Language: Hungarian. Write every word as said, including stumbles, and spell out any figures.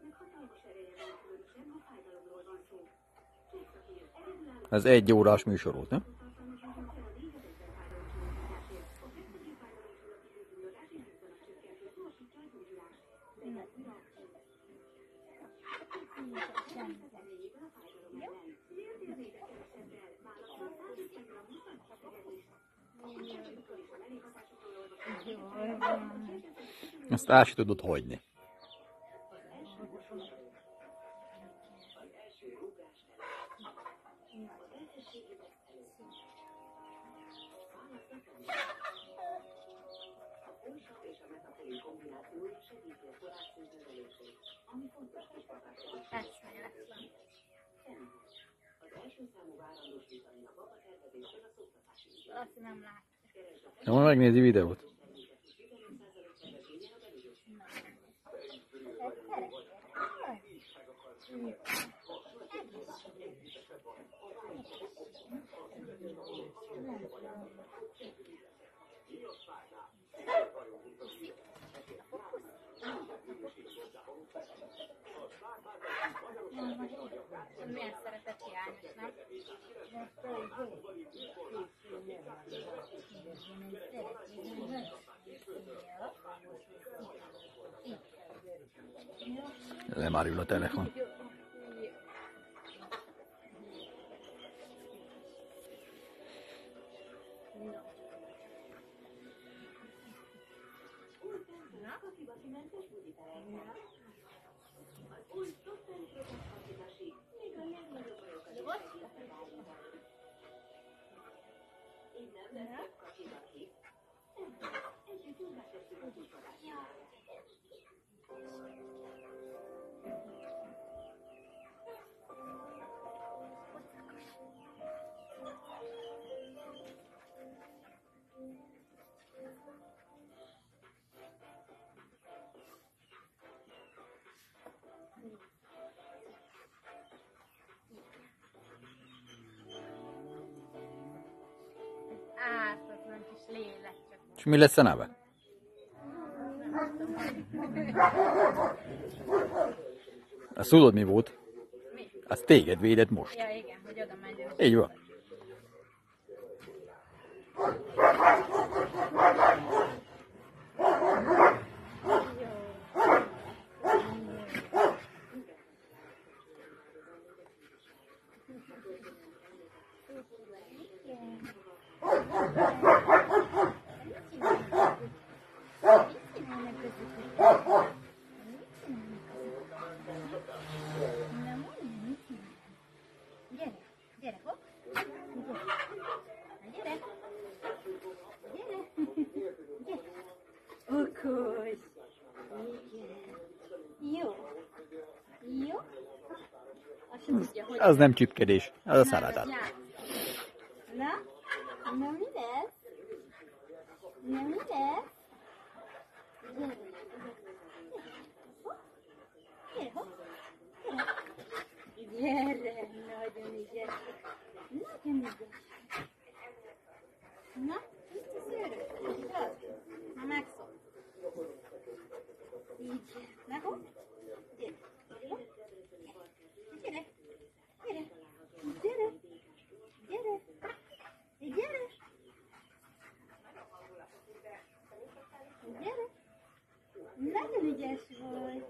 Ez egy órás műsor volt, nem? Azt el sem tudod hagyni. Azt nem látja. Ja, majd megnézi videót. Milyen szeretett hiányos, nem? Lemárul a telefon. Ártatlan kis lélek csak. És mi lesz a neve? Azt tudod mi volt? Mi? Az téged védett most. Ja, igen, hogy oda megyünk. Így van. Gyere, gyere, hopp. Gyere. Gyere. Gyere. Okos. Jó. Jó. Azt sem tudja, hogy... Az nem csipkedés, az a szeretet. Na? Na mi lesz? Na mi lesz? Gyere. Gyere, hopp. Gyere. Gyere, nagyon ügyes. Nagyon ügyes. Na, itt a szőrös. Na, megszól. Így. Na, hopp. Gyere. Hopp. Gyere. Gyere. Gyere. Gyere. Gyere. Gyere. Nagyon ügyes vagy.